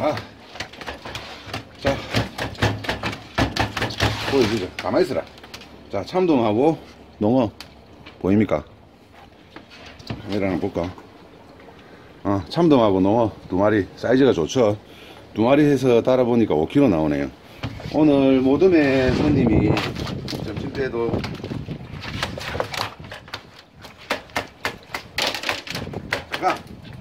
자, 보여주죠. 가만히 있으라. 자, 참돔하고 농어 보입니까? 카메라 한번 볼까? 참돔하고 농어 두 마리 사이즈가 좋죠. 두 마리 해서 달아보니까 5kg 나오네요. 오늘 모듬에 손님이 점심때도 잠깐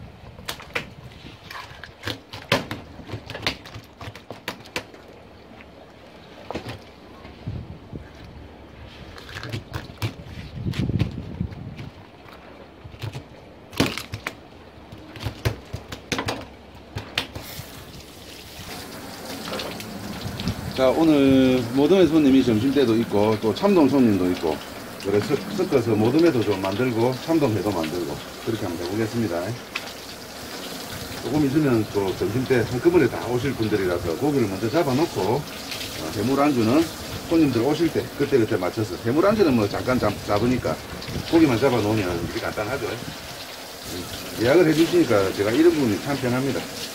자, 오늘 모듬에 손님이 점심때도 있고 또 참돔 손님도 있고 그래서 섞어서 모듬에도 좀 만들고 참돔에도 만들고 그렇게 한번 해보겠습니다. 조금 있으면 또 점심때 한꺼번에 다 오실 분들이라서 고기를 먼저 잡아놓고 해물 안주는 손님들 오실 때 그때 맞춰서, 해물 안주는 뭐 잠깐 잡으니까 고기만 잡아놓으면 이렇게 간단하죠. 예약을 해주시니까 제가 이런 부분이 참 편합니다.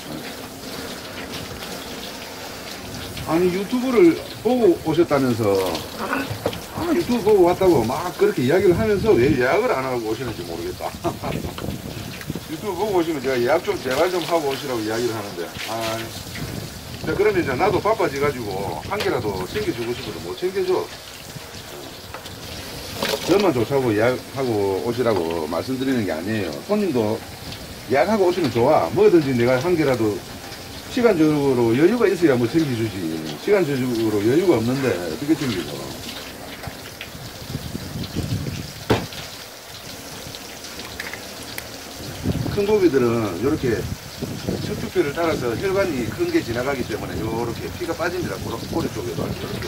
아니, 유튜브를 보고 오셨다면서, 유튜브 보고 왔다고 막 그렇게 이야기를 하면서 왜 예약을 안 하고 오시는지 모르겠다. 유튜브 보고 오시면 제가 예약 좀 제발 좀 하고 오시라고 이야기를 하는데, 그러면 이제 나도 바빠져가지고 한 개라도 챙겨주고 싶어도 못 챙겨줘. 저만 좋다고 예약하고 오시라고 말씀드리는 게 아니에요. 손님도 예약하고 오시면 좋아. 뭐든지 내가 한 개라도 시간적으로 여유가 있어야 뭐 챙겨주지. 시간적으로 여유가 없는데 어떻게 챙겨줘. 큰 고기들은 이렇게 척추뼈를 따라서 혈관이 큰 게 지나가기 때문에 이렇게 피가 빠집니다. 꼬리 쪽에도 이렇게.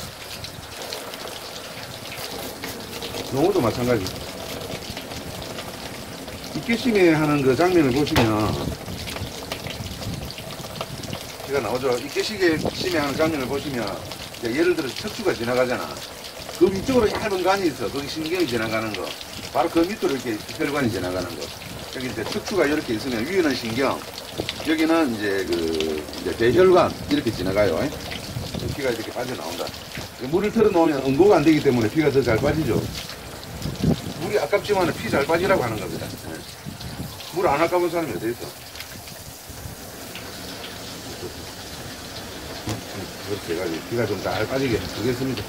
농어도 마찬가지. 이끼심에 하는 그 장면을 보시면 피가 나오죠. 이끼심에 하는 장면을 보시면 예를 들어 척추가 지나가잖아. 그 위쪽으로 얇은 간이 있어. 거기 신경이 지나가는 거. 바로 그 밑으로 이렇게 혈관이 지나가는 거. 여기 이제 척추가 이렇게 있으면 위에는 신경, 여기는 이제 대혈관 이렇게 지나가요. 피가 이렇게 빠져나온다. 물을 틀어놓으면 응고가 안 되기 때문에 피가 더 잘 빠지죠. 물이 아깝지만 피 잘 빠지라고 하는 겁니다. 물 안 아까운 사람이 어디 있어? 이렇게 해가지고 피가 좀 잘 빠지게 하겠습니다.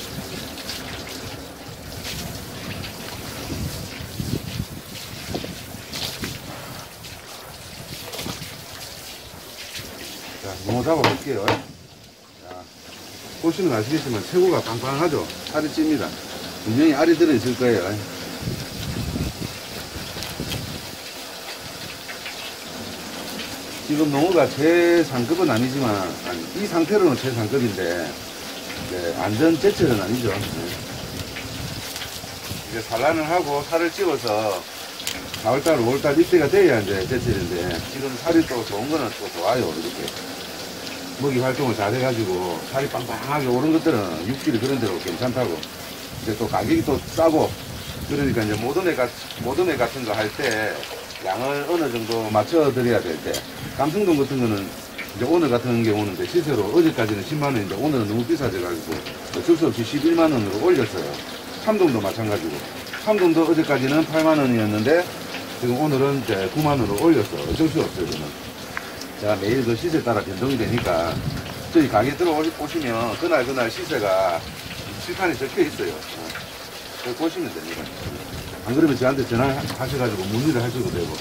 자, 농어 잡아볼게요. 자, 보시면 아시겠지만 체구가 빵빵하죠. 살이 찝니다. 분명히 알이 들어있을 거예요. 지금 농어가 최상급은 아니지만 이 상태로는 최상급인데 완전 제철은 아니죠. 이제 산란을 하고 살을 찌워서 4월달, 5월달 이때가 돼야 이제 제철인데 지금 살이 또 좋은 거는 또 좋아요. 이렇게 먹이 활동을 잘 해가지고 살이 빵빵하게 오른 것들은 육질이 그런 대로 괜찮다고. 이제 또 가격이 또 싸고 그러니까 이제 모듬회 같은 거 할 때 양을 어느 정도 맞춰드려야 될 때, 감성돔 같은 거는 이제 오늘 같은 경우는 이제 시세로 어제까지는 10만원, 이제 오늘은 너무 비싸져가지고 어쩔 수 없이 11만원으로 올렸어요. 참돔도 마찬가지고, 참돔도 어제까지는 8만원이었는데 지금 오늘은 이제 9만원으로 올렸어. 어쩔 수 없어요. 저는 제가 매일 그 시세 따라 변동이 되니까 저희 가게 들어오시면 그날 시세가 실판에 적혀 있어요. 보시면 됩니다. 안 그러면 저한테 전화하셔가지고 문의를 하셔도 되고.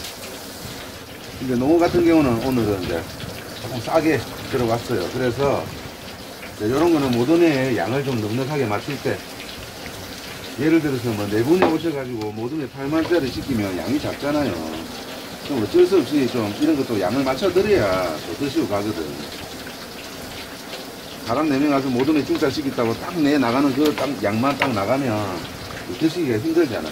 이제 농어 같은 경우는 오늘은 이제 조금 싸게 들어왔어요. 그래서 이런 거는 모듬에 양을 좀 넉넉하게 맞출 때, 예를 들어서 뭐 4분에 오셔가지고 모듬에 8만짜리 시키면 양이 작잖아요. 그럼 어쩔 수 없이 좀 이런 것도 양을 맞춰드려야 또 드시고 가거든. 사람 4명 와서 모듬에 중짜 시켰다고 딱 내 나가는 그 양만 딱 나가면 드시기가 힘들잖아.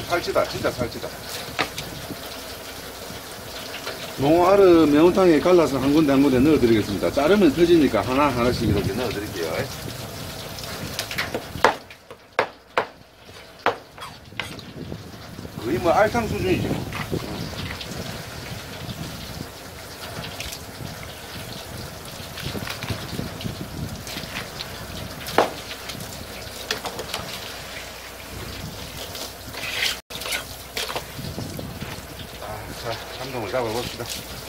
살찌다. 진짜 살찌다. 농어알을 매운탕에 갈라서 한 군데 한 군데 넣어드리겠습니다. 자르면 터지니까 하나하나씩 이렇게 넣어드릴게요. 거의 뭐 알탕 수준이지 뭐. 자, 참돔을 잡아봅시다.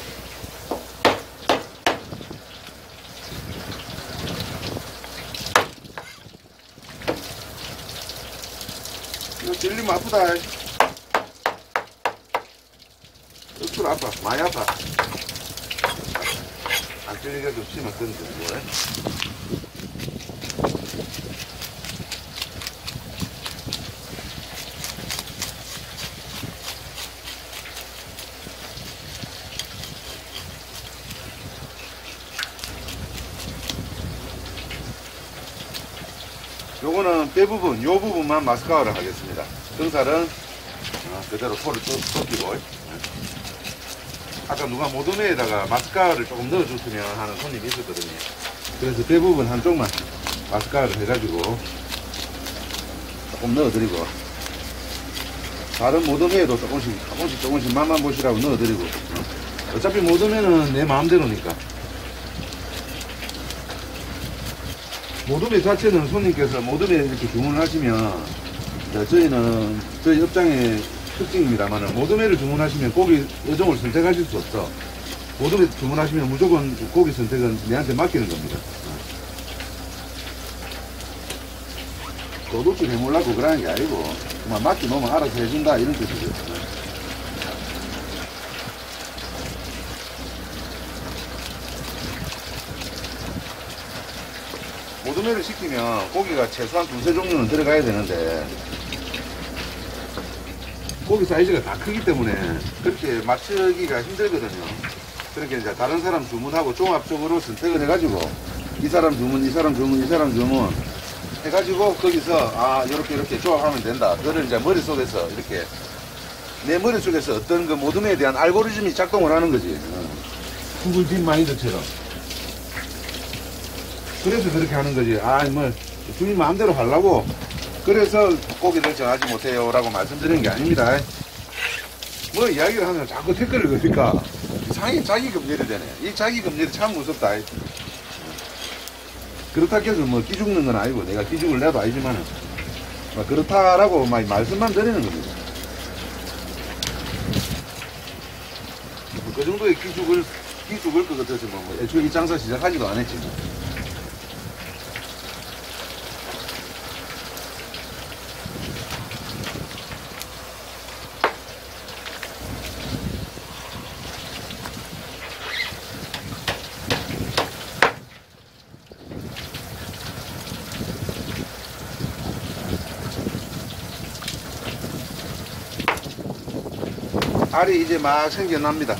이거 찔리면 아프다. 억수로 아파. 많이 아파. 안 찔리게 좀 심어 던져. 요거는 뼈 부분, 요 부분만 마스카라를 하겠습니다. 등살은 그대로 포를 뜯기고. 아까 누가 모둠에다가 마스카라를 조금 넣어줬으면 하는 손님이 있었거든요. 그래서 뼈 부분 한쪽만 마스카라를 해가지고 조금 넣어드리고, 다른 모둠에도 조금씩 맛만 보시라고 넣어드리고. 어차피 모둠에는 내 마음대로니까. 모둠회 자체는 손님께서 모둠회 이렇게 주문하시면, 저희 업장의 특징입니다만, 모둠회를 주문하시면 고기 여종을 선택하실 수 없어. 모둠회 주문하시면 무조건 고기 선택은 내한테 맡기는 겁니다. 도둑질 해물라고 그러는 게 아니고, 그만 맡겨놓으면 알아서 해준다, 이런 뜻이죠. 모둠회를 시키면 고기가 최소한 2~3 종류는 들어가야 되는데, 고기 사이즈가 다 크기 때문에 그렇게 맞추기가 힘들거든요. 그렇게 이제 다른 사람 주문하고 종합적으로 선택을 해가지고, 이 사람 주문, 이 사람 주문, 이 사람 주문 해가지고 거기서 이렇게 조합하면 된다. 그거를 이제 머릿속에서 이렇게, 내 머릿속에서 어떤 그 모둠회에 대한 알고리즘이 작동을 하는 거지. 구글 딥 마인드처럼. 그래서 그렇게 하는 거지. 주인 마음대로 하려고 그래서 고기를 정하지 못해요 라고 말씀드리는 게 아닙니다. 뭐 이야기를 하면 자꾸 댓글을 거니까 자기 검열이 되네. 이 자기 검열이 참 무섭다. 그렇다 해서 뭐 끼죽는 건 아니고, 내가 끼죽을 내도 아니지만은 그렇다라고 말씀만 드리는 겁니다. 그 정도의 끼죽을 것 같아서 애초에 이 장사 시작하지도 안 했지. 알이 이제 막 생겨납니다.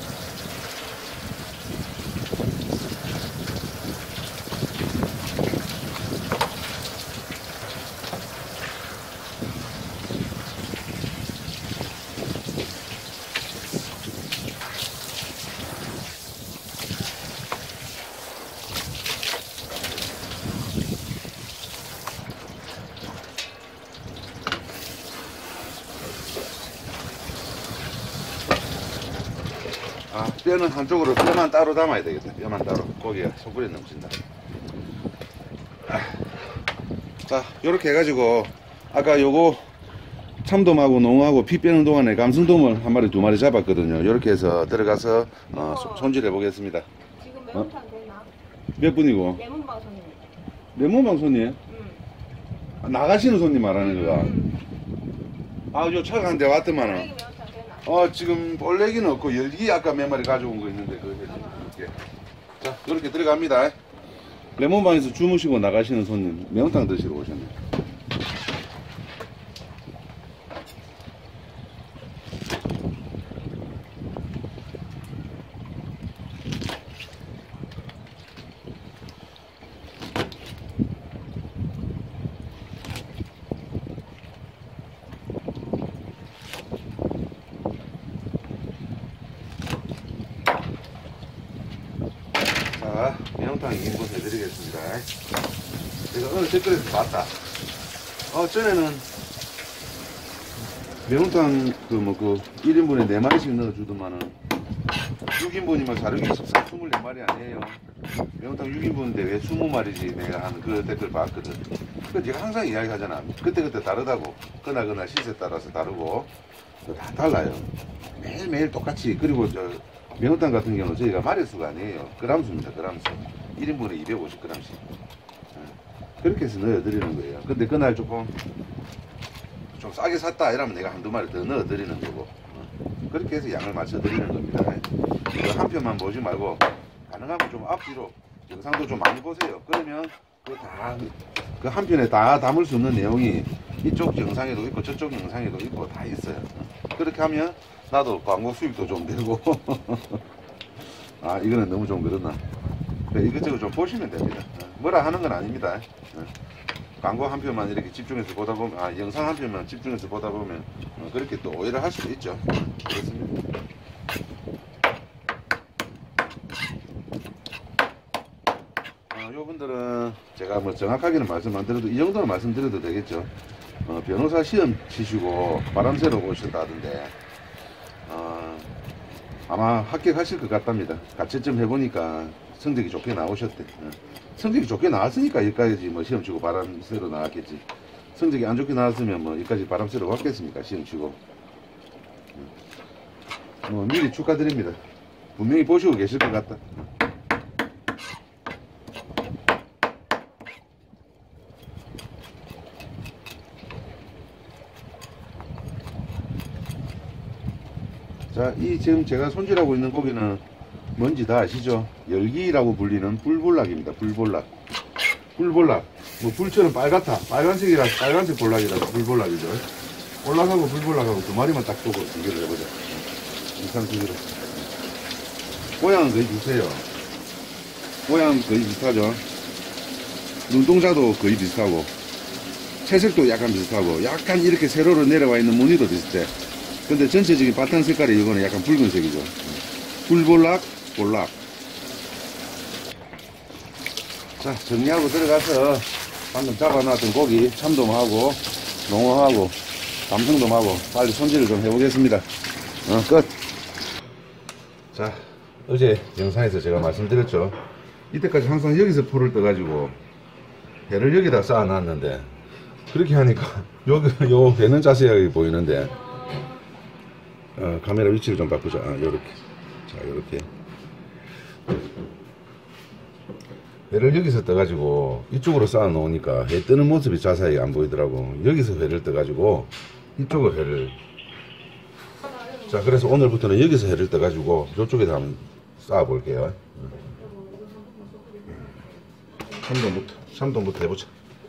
뼈는 한쪽으로, 뼈만 따로 담아야 되겠다. 뼈만 따로. 고기가 소불이 넘친다. 자, 요렇게 해가지고 아까 요거 참돔하고 농어하고 피 빼는 동안에 감성돔을 한 마리, 2마리 잡았거든요. 요렇게 해서 들어가서 손질해 보겠습니다. 지금 매운탕 되나? 몇 분이고? 레몬방 손님. 레몬방 손님? 나가시는 손님 말하는 거가? 요 차가 한 대 왔더만은. 매운탕 되나? 지금 볼래기는 없고 열기 아까 몇 마리 가져온 거 있는데 그거 해줄게. 자, 이렇게 들어갑니다. 레몬방에서 주무시고 나가시는 손님, 매운탕 드시러 오셨네. 자, 매운탕 2인분 해드리겠습니다. 내가 어느 댓글에서 봤다. 전에는 매운탕 1인분에 4마리씩 넣어주더만은 6인분이면 자르기 24마리 아니에요. 매운탕 6인분인데 왜 20마리지 내가 하는 그 댓글 봤거든. 그 제가 항상 이야기하잖아. 그때그때 다르다고. 그날 시세 따라서 다르고 다 달라요. 매일매일 똑같이. 그리고 매운탕 같은 경우는 저희가 마리수가 아니에요. 그람수입니다. 그람수. 1인분에 250g씩. 그렇게 해서 넣어드리는 거예요. 근데 그날 좀 싸게 샀다 이러면 내가 한두 마리 더 넣어드리는 거고. 그렇게 해서 양을 맞춰드리는 겁니다. 한 편만 보지 말고 가능하면 좀 앞뒤로 영상도 좀 많이 보세요. 그러면 그 한 편에 다 담을 수 있는 내용이 이쪽 영상에도 있고 저쪽 영상에도 있고 다 있어요. 그렇게 하면 나도 광고 수익도 좀 되고 아 이거는 너무 좀 그렇나. 이것저것 좀 보시면 됩니다. 뭐라 하는 건 아닙니다. 광고 한 편만 이렇게 집중해서 보다 보면 영상 한 편만 집중해서 보다 보면 그렇게 또 오해를 할 수도 있죠. 그렇습니다. 요분들은 제가 뭐 정확하게는 말씀 안 드려도 이 정도는 말씀드려도 되겠죠. 변호사 시험 치시고 바람 쐬러 오셨다던데 아마 합격하실 것 같답니다. 가채점 해보니까 성적이 좋게 나오셨대. 성적이 좋게 나왔으니까 여기까지 뭐 시험 치고 바람 쐬러 나왔겠지. 성적이 안 좋게 나왔으면 뭐 여기까지 바람 쐬러 왔겠습니까? 시험 치고. 미리 축하드립니다. 분명히 보시고 계실 것 같다. 자, 이 지금 제가 손질하고 있는 고기는 뭔지 다 아시죠? 열기라고 불리는 불볼락입니다. 불볼락. 불볼락. 뭐 불처럼 빨간색이라 빨간색 볼락이라서 불볼락이죠. 볼락하고 불볼락하고 두 마리만 딱 두고 비교를 해보자. 이상 비교를. 모양은 거의 비슷해요. 모양 거의 비슷하죠. 눈동자도 거의 비슷하고 채색도 약간 비슷하고 약간 이렇게 세로로 내려와 있는 무늬도 비슷해. 근데 전체적인 바탕 색깔이 이거는 약간 붉은색이죠. 불볼락, 볼락. 자, 정리하고 들어가서 방금 잡아놨던 고기 참돔하고 농어하고 감성돔하고 빨리 손질을 좀 해보겠습니다. 끝. 자, 어제 영상에서 제가 말씀드렸죠. 이때까지 항상 여기서 포를 떠가지고 배를 여기다 쌓아놨는데 그렇게 하니까 요 배는 자세하게 보이는데 카메라 위치를 좀 바꾸자. 요렇게. 자, 요렇게. 회를 여기서 떠가지고 이쪽으로 쌓아 놓으니까 회 뜨는 모습이 자세히 안 보이더라고. 여기서 회를 떠가지고 이쪽으로 회를. 자, 그래서 오늘부터는 여기서 회를 떠가지고 이쪽에다 한번 쌓아 볼게요. 참돔부터 해보자.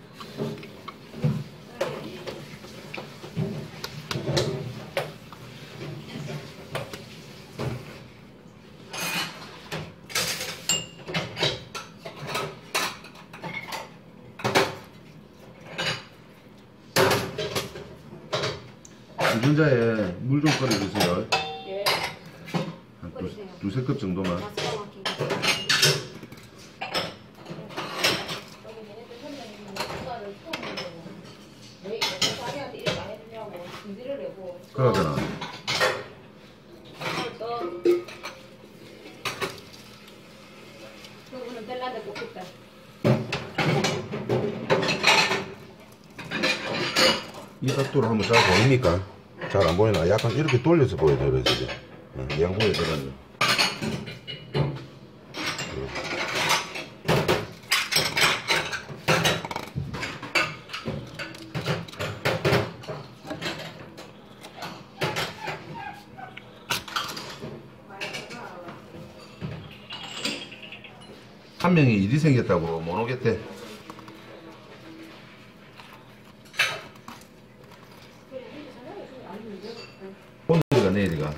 주전자에 물 좀 끓여주세요. 예. 한 두세 컵 정도만. 그러잖아. 이 각도로 한번 잘 보입니까? 잘 안 보이나? 약간 이렇게 돌려서 보여줘요, 지금. 양보에 들어가는. 한 명이 일이 생겼다고 못 오겠대. 오늘이가 내일이가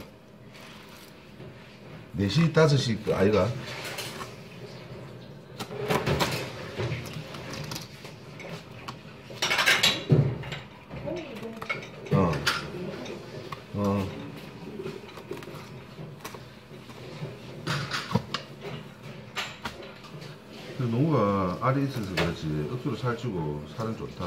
4시 5시 그 아이가 농구가 알이 있어서 그렇지 억수로 살찌고 살은 좋다.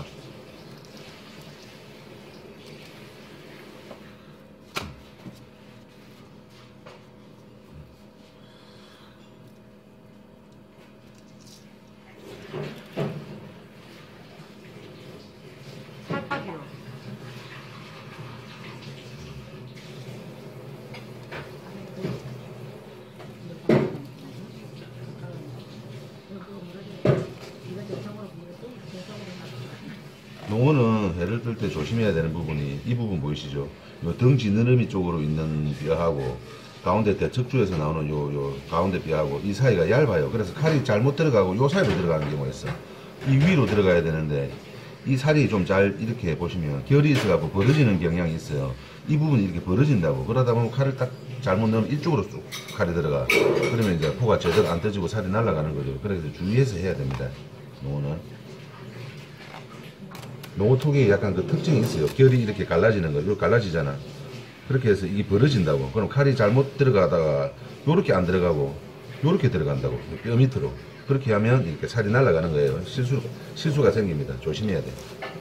살파기로. 농어는 해를 뜰 때 조심해야 되는 부분이 이 부분 보이시죠? 요 등 지느러미 쪽으로 있는 뼈하고 가운데 대척주에서 나오는 요 가운데 뼈하고 이 사이가 얇아요. 그래서 칼이 잘못 들어가고 요 사이로 들어가는 경우가 있어. 이 위로 들어가야 되는데 이 살이 좀 잘 이렇게 보시면 결이 있어갖고 벌어지는 경향이 있어요. 이 부분이 이렇게 벌어진다고. 그러다 보면 칼을 딱 잘못 넣으면 이쪽으로 쑥 칼이 들어가. 그러면 이제 포가 제대로 안 떠지고 살이 날아가는 거죠. 그래서 주의해서 해야 됩니다. 농어는. 농어톡이 약간 그 특징이 있어요. 결이 이렇게 갈라지는 거, 요 갈라지잖아. 그렇게 해서 이게 벌어진다고. 그럼 칼이 잘못 들어가다가 요렇게 안 들어가고 요렇게 들어간다고. 뼈 밑으로. 그렇게 하면 이렇게 살이 날아가는 거예요. 실수가 생깁니다. 조심해야 돼.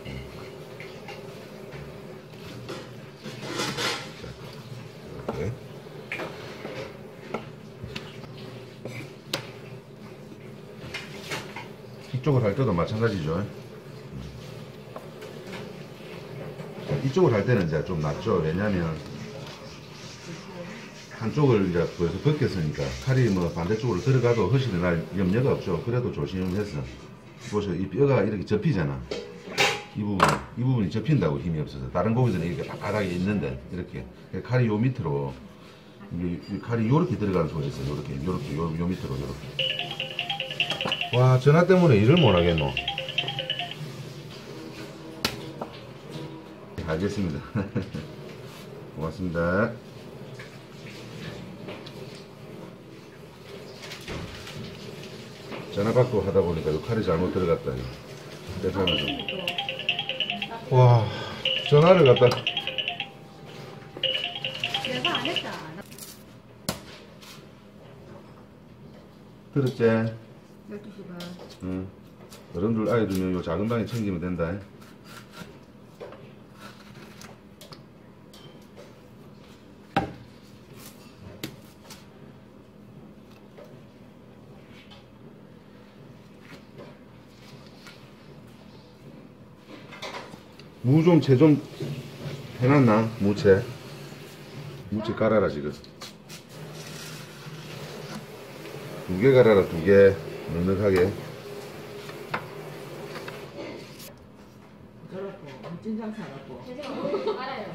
이렇게. 이쪽을 할 때도 마찬가지죠. 이쪽을 할 때는 이제 좀 낫죠. 왜냐면 한쪽을 이제 벌써 벗겼으니까 칼이 뭐 반대쪽으로 들어가도 허실이 날 염려가 없죠. 그래도 조심해서 보세요. 이 뼈가 이렇게 접히잖아. 이 부분이 접힌다고 힘이 없어서 다른 고기들은 이렇게 바닥에 있는데 이렇게 칼이 요 밑으로 이 칼이 요렇게 들어가는 소리 있어요. 요렇게 요 밑으로 요렇게. 와, 전화 때문에 일을 못 하겠노. 알겠습니다. 고맙습니다. 전화 받고 하다 보니까 요 칼이 잘못 들어갔다. 대단하죠. 와, 전화를 갖다. 내가 안 했다. 들었지? 12시 반. 응. 여러분들 아이 두면 요 작은 방에 챙기면 된다. 무 좀 채 좀 해놨나? 무채 깔아라 지금. 2개 깔아라. 2개 넉넉하게. 저렇고 찐장 사갖고 선생님 알아요.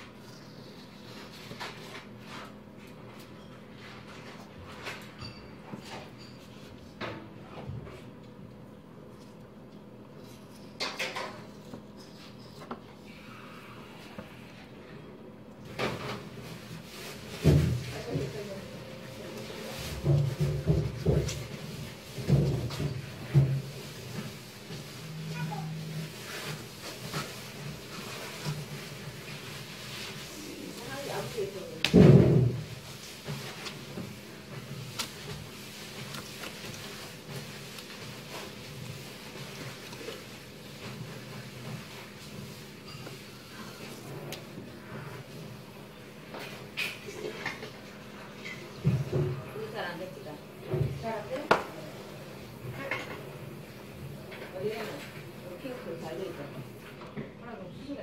잘안 됐지가. 잘안 돼? 어디에는 핑크 달려 있잖아. 하나 더 수시가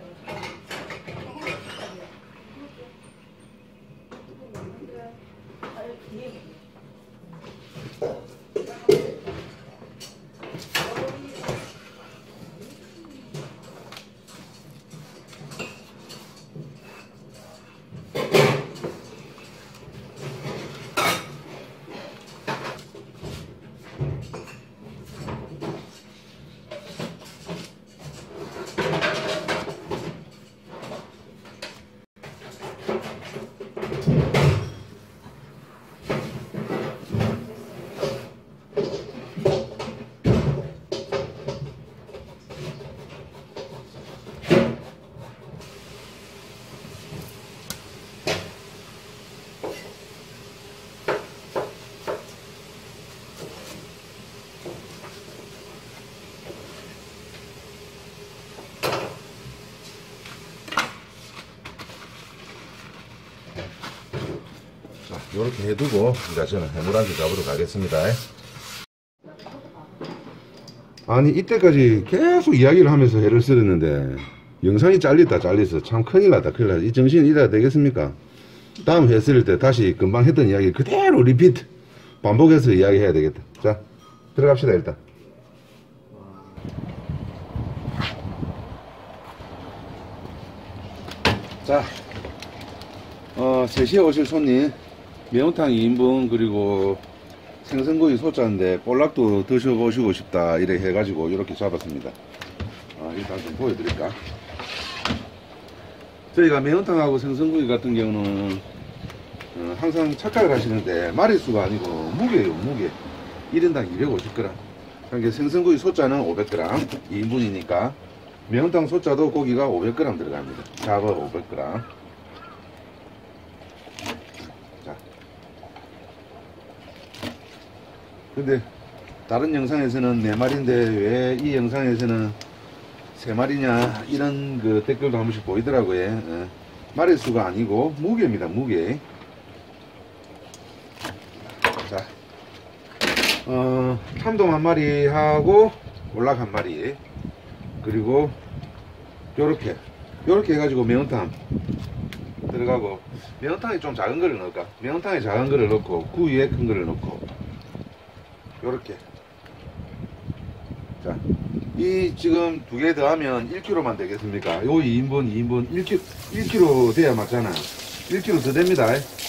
자, 요렇게 해두고 이제 저는 해물한테 잡으러 가겠습니다. 아니 이때까지 계속 이야기를 하면서 해를 쓸었는데 영상이 잘렸어. 참 큰일 났다. 이 정신이 이래야 되겠습니까? 다음 회 쓸 때 다시 금방 했던 이야기 그대로 리피트 반복해서 이야기해야 되겠다. 자, 들어갑시다. 일단 자, 3시에 오실 손님 매운탕 2인분 그리고 생선구이 소자인데 볼락도 드셔보시고 싶다 이래 해가지고 이렇게 잡았습니다. 일단 좀 보여드릴까. 저희가 매운탕하고 생선구이 같은 경우는 항상 착각을 하시는데 마리수가 아니고 무게예요. 무게 1인당 250g. 그러니까 생선구이 소자는 500g 2인분이니까 매운탕 소자도 고기가 500g 들어갑니다. 잡아 500g. 자, 근데 다른 영상에서는 4마리인데 왜 이 영상에서는 3마리냐 이런 그 댓글도 한 번씩 보이더라고요. 마리수가 아니고 무게입니다. 무게. 자, 참돔 1마리 하고 볼락 1마리 그리고 요렇게 해가지고 매운탕 들어가고, 매운탕에 좀 작은 거를 넣을까? 매운탕에 작은 거를 넣고 구이에 큰 거를 넣고 요렇게. 자, 이 지금 2개 더하면 1kg만 되겠습니까? 요 2인분 1kg 돼야 맞잖아. 1kg 더 됩니다.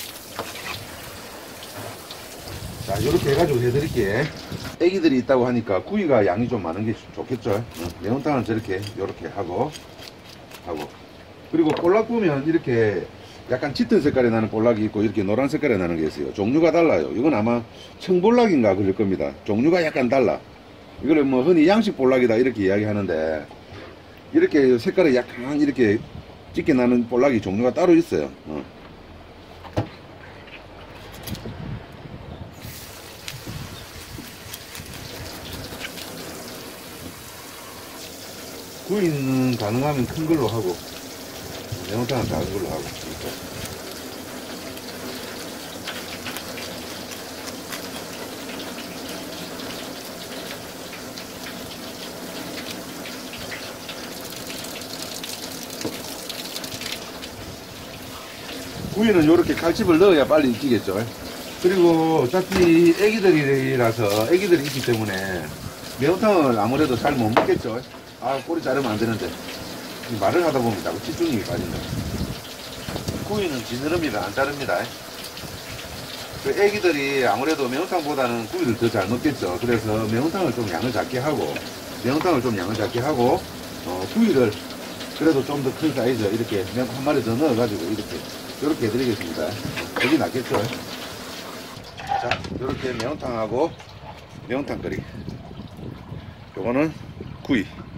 자, 요렇게 해가지고 해드릴게. 애기들이 있다고 하니까 구이가 양이 좀 많은 게 좋겠죠. 매운탕은 저렇게 요렇게 하고 그리고 볼락 보면 이렇게 약간 짙은 색깔이 나는 볼락이 있고 이렇게 노란 색깔이 나는 게 있어요. 종류가 달라요. 이건 아마 청볼락인가 그럴 겁니다. 종류가 약간 달라. 이거를 뭐 흔히 양식 볼락이다 이렇게 이야기하는데 이렇게 색깔이 약간 이렇게 짙게 나는 볼락이 종류가 따로 있어요. 구이는 가능하면 큰 걸로 하고 매운탕은 작은 걸로 하고. 구이는 이렇게 칼집을 넣어야 빨리 익히겠죠. 그리고 어차피 애기들이라서 애기들이 있기 때문에 매운탕을 아무래도 잘 못 먹겠죠. 꼬리 자르면 안 되는데 말을 하다 보면 자꾸 집중력이 빠진다. 구이는 지느러미를 안 자릅니다. 그 애기들이 아무래도 매운탕보다는 구이를 더 잘 먹겠죠. 그래서 매운탕을 좀 양을 작게 하고 구이를 그래도 좀 더 큰 사이즈 이렇게 한 마리 더 넣어가지고 이렇게 해드리겠습니다. 여기 낫겠죠. 자, 이렇게 매운탕하고 매운탕 끓이, 요거는 구이.